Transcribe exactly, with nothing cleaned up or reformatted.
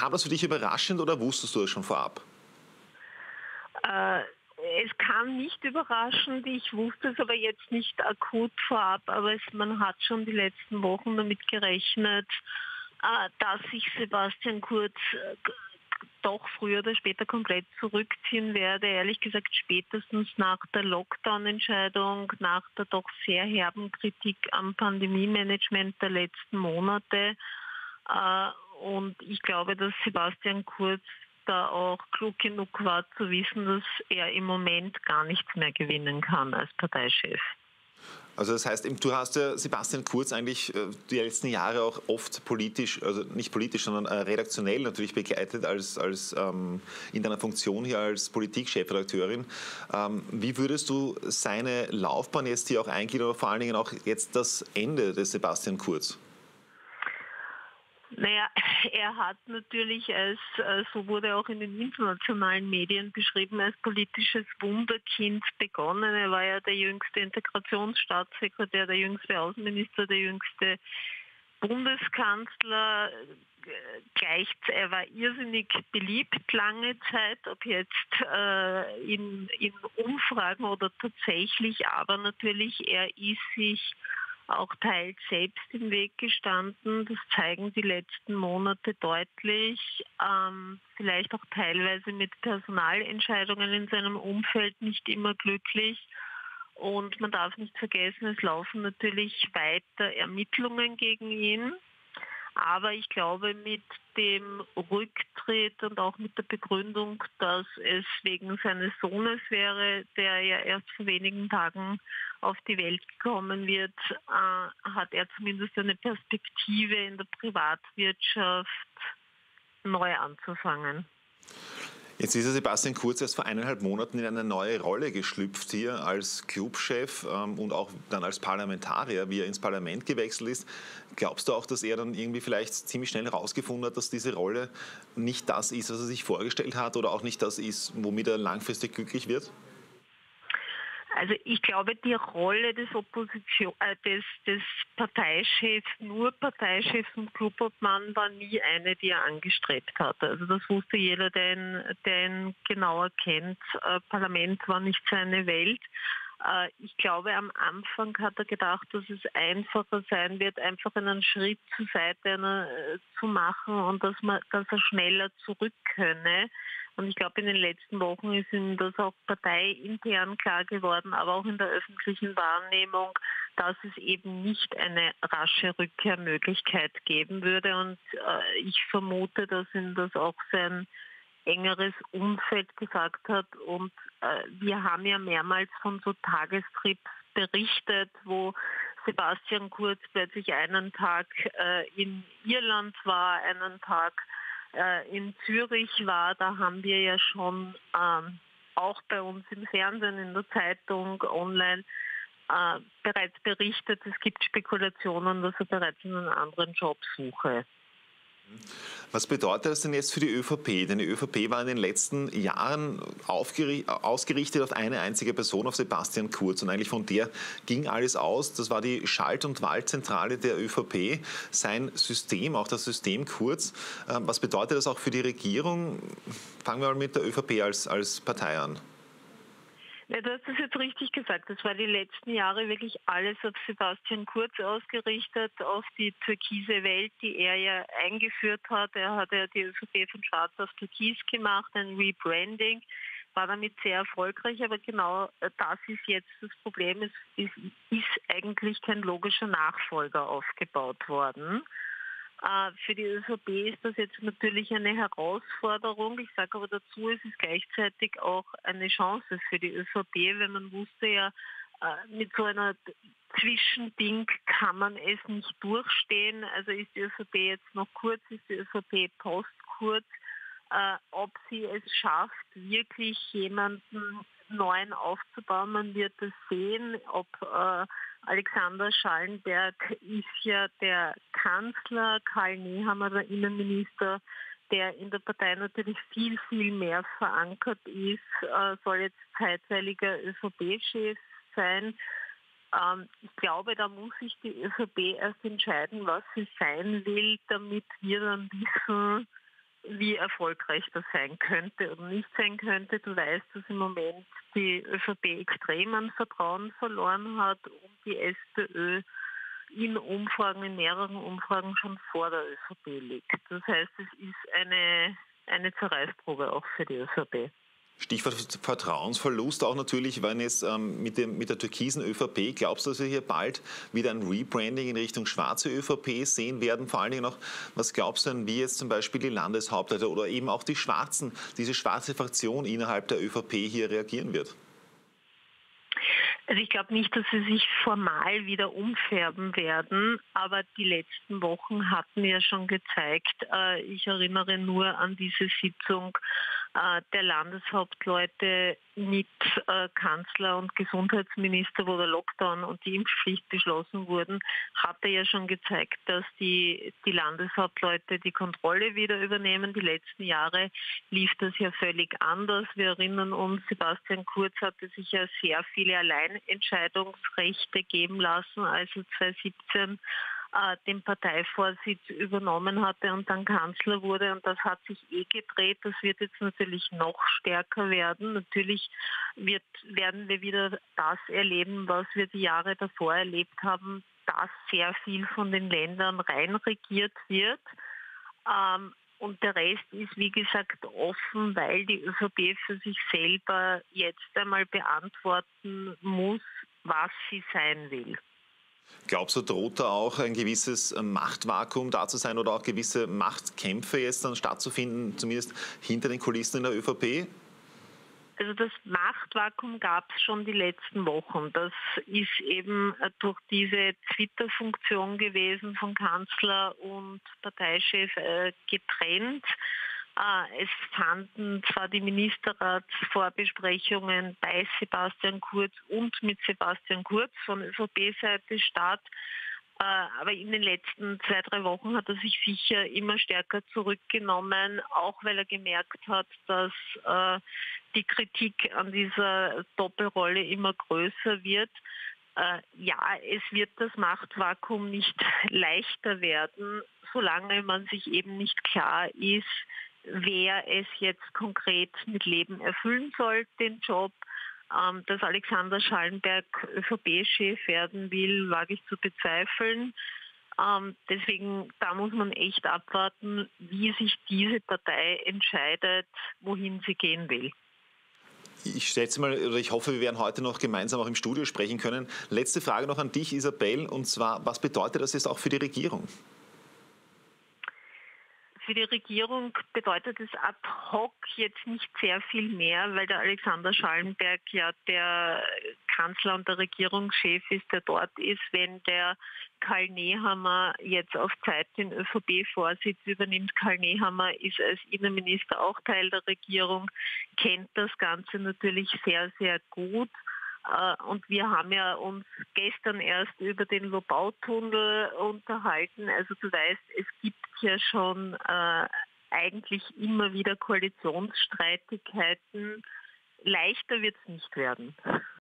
kam das für dich überraschend oder wusstest du das schon vorab? Äh, es kam nicht überraschend, ich wusste es aber jetzt nicht akut vorab, aber es, man hat schon die letzten Wochen damit gerechnet, äh, dass sich Sebastian Kurz äh, doch früher oder später komplett zurückziehen werde. Ehrlich gesagt spätestens nach der Lockdown-Entscheidung, nach der doch sehr herben Kritik am Pandemie-Management der letzten Monate. Äh, und ich glaube, dass Sebastian Kurz da auch klug genug war zu wissen, dass er im Moment gar nichts mehr gewinnen kann als Parteichef. Also das heißt, du hast ja Sebastian Kurz eigentlich die letzten Jahre auch oft politisch, also nicht politisch, sondern redaktionell natürlich begleitet als, als ähm, in deiner Funktion hier als Politik-Chefredakteurin. Ähm, wie würdest du seine Laufbahn jetzt hier auch eingehen oder vor allen Dingen auch jetzt das Ende des Sebastian Kurz? Naja, er hat natürlich als, so wurde auch in den internationalen Medien beschrieben, als politisches Wunderkind begonnen. Er war ja der jüngste Integrationsstaatssekretär, der jüngste Außenminister, der jüngste Bundeskanzler. Gleich, er war irrsinnig beliebt lange Zeit, ob jetzt äh, in, in Umfragen oder tatsächlich, aber natürlich, er ist sich auch teils selbst im Weg gestanden. Das zeigen die letzten Monate deutlich. Ähm, vielleicht auch teilweise mit Personalentscheidungen in seinem Umfeld nicht immer glücklich. Und man darf nicht vergessen, es laufen natürlich weiter Ermittlungen gegen ihn. Aber ich glaube, mit dem Rücktritt und auch mit der Begründung, dass es wegen seines Sohnes wäre, der ja erst vor wenigen Tagen auf die Welt gekommen wird, äh, hat er zumindest eine Perspektive in der Privatwirtschaft neu anzufangen. Jetzt ist ja Sebastian Kurz erst vor eineinhalb Monaten in eine neue Rolle geschlüpft hier als Clubchef ähm, und auch dann als Parlamentarier, wie er ins Parlament gewechselt ist. Glaubst du auch, dass er dann irgendwie vielleicht ziemlich schnell herausgefunden hat, dass diese Rolle nicht das ist, was er sich vorgestellt hat oder auch nicht das ist, womit er langfristig glücklich wird? Also ich glaube, die Rolle des Opposition, äh, des, des Parteichefs, nur Parteichef und Clubobmann war nie eine, die er angestrebt hatte. Also das wusste jeder, der ihn, der ihn genauer kennt. Äh, Parlament war nicht seine Welt. Äh, ich glaube, am Anfang hat er gedacht, dass es einfacher sein wird, einfach einen Schritt zur Seite äh, zu machen und dass man, dass er schneller zurück könne. Und ich glaube, in den letzten Wochen ist ihm das auch parteiintern klar geworden, aber auch in der öffentlichen Wahrnehmung, dass es eben nicht eine rasche Rückkehrmöglichkeit geben würde. Und äh, ich vermute, dass ihm das auch sein engeres Umfeld gesagt hat. Und äh, wir haben ja mehrmals von so Tagestrips berichtet, wo Sebastian Kurz plötzlich einen Tag äh, in Irland war, einen Tag in Zürich war. Da haben wir ja schon ähm, auch bei uns im Fernsehen, in der Zeitung, online äh, bereits berichtet, es gibt Spekulationen, dass er bereits einen anderen Job suche. Was bedeutet das denn jetzt für die ÖVP? Denn die ÖVP war in den letzten Jahren ausgerichtet auf eine einzige Person, auf Sebastian Kurz. Und eigentlich von der ging alles aus. Das war die Schalt- und Waltzentrale der ÖVP, sein System, auch das System Kurz. Was bedeutet das auch für die Regierung? Fangen wir mal mit der ÖVP als, als Partei an. Ja, du hast es jetzt richtig gesagt. Das war die letzten Jahre wirklich alles auf Sebastian Kurz ausgerichtet, auf die türkise Welt, die er ja eingeführt hat. Er hat ja die ÖVP von Schwarz auf Türkis gemacht, ein Rebranding, war damit sehr erfolgreich. Aber genau das ist jetzt das Problem. Es ist, ist eigentlich kein logischer Nachfolger aufgebaut worden. Für die ÖVP ist das jetzt natürlich eine Herausforderung. Ich sage aber dazu, es ist gleichzeitig auch eine Chance für die ÖVP, weil man wusste ja, mit so einer Zwischending kann man es nicht durchstehen. Also ist die ÖVP jetzt noch kurz, ist die ÖVP postkurz. Ob sie es schafft, wirklich jemanden Neuen aufzubauen, man wird es sehen, ob äh, Alexander Schallenberg ist ja der Kanzler, Karl Nehammer der Innenminister, der in der Partei natürlich viel, viel mehr verankert ist, äh, soll jetzt zeitweiliger ÖVP-Chef sein. Ähm, ich glaube, da muss sich die ÖVP erst entscheiden, was sie sein will, damit wir dann wissen, wie erfolgreich das sein könnte oder nicht sein könnte. Du weißt, dass im Moment die ÖVP extrem an Vertrauen verloren hat und die SPÖ in Umfragen, in mehreren Umfragen schon vor der ÖVP liegt. Das heißt, es ist eine, eine Zerreißprobe auch für die ÖVP. Stichwort Vertrauensverlust auch natürlich, wenn jetzt ähm, mit, dem, mit der türkisen ÖVP, glaubst du, dass wir hier bald wieder ein Rebranding in Richtung schwarze ÖVP sehen werden? Vor allen Dingen auch, was glaubst du denn, wie jetzt zum Beispiel die Landeshauptleiter oder eben auch die Schwarzen, diese schwarze Fraktion innerhalb der ÖVP hier reagieren wird? Also ich glaube nicht, dass sie sich formal wieder umfärben werden, aber die letzten Wochen hatten ja schon gezeigt, äh, ich erinnere nur an diese Sitzung äh, der Landeshauptleute mit äh, Kanzler und Gesundheitsminister, wo der Lockdown und die Impfpflicht beschlossen wurden, hatte ja schon gezeigt, dass die, die Landeshauptleute die Kontrolle wieder übernehmen. Die letzten Jahre lief das ja völlig anders. Wir erinnern uns, Sebastian Kurz hatte sich ja sehr viele Alleinentscheidungsrechte geben lassen, als er zweitausendsiebzehn äh, den Parteivorsitz übernommen hatte und dann Kanzler wurde. Und das hat sich eh gedreht. Das wird jetzt natürlich noch stärker werden. Natürlich wird, werden wir wieder das erleben, was wir die Jahre davor erlebt haben, dass sehr viel von den Ländern reinregiert wird. Ähm, Und der Rest ist, wie gesagt, offen, weil die ÖVP für sich selber jetzt einmal beantworten muss, was sie sein will. Glaubst du, droht da auch ein gewisses Machtvakuum da zu sein oder auch gewisse Machtkämpfe jetzt dann stattzufinden, zumindest hinter den Kulissen in der ÖVP? Also das Machtvakuum gab es schon die letzten Wochen. Das ist eben durch diese Twitter-Funktion gewesen von Kanzler und Parteichef äh, getrennt. Äh, es fanden zwar die Ministerratsvorbesprechungen bei Sebastian Kurz und mit Sebastian Kurz von ÖVP-Seite statt, aber in den letzten zwei, drei Wochen hat er sich sicher immer stärker zurückgenommen, auch weil er gemerkt hat, dass äh, die Kritik an dieser Doppelrolle immer größer wird. Äh, ja, es wird das Machtvakuum nicht leichter werden, solange man sich eben nicht klar ist, wer es jetzt konkret mit Leben erfüllen soll, den Job. Dass Alexander Schallenberg ÖVP-Chef werden will, wage ich zu bezweifeln. Ähm, deswegen, da muss man echt abwarten, wie sich diese Partei entscheidet, wohin sie gehen will. Ich schätze mal, oder ich hoffe, wir werden heute noch gemeinsam auch im Studio sprechen können. Letzte Frage noch an dich, Isabel, und zwar, was bedeutet das jetzt auch für die Regierung? Für die Regierung bedeutet es ad hoc jetzt nicht sehr viel mehr, weil der Alexander Schallenberg ja der Kanzler und der Regierungschef ist, der dort ist. Wenn der Karl Nehammer jetzt auf Zeit den ÖVP-Vorsitz übernimmt, Karl Nehammer ist als Innenminister auch Teil der Regierung, kennt das Ganze natürlich sehr, sehr gut. Und wir haben ja uns gestern erst über den Lobautunnel unterhalten. Also du weißt, es gibt ja schon äh, eigentlich immer wieder Koalitionsstreitigkeiten. Leichter wird es nicht werden.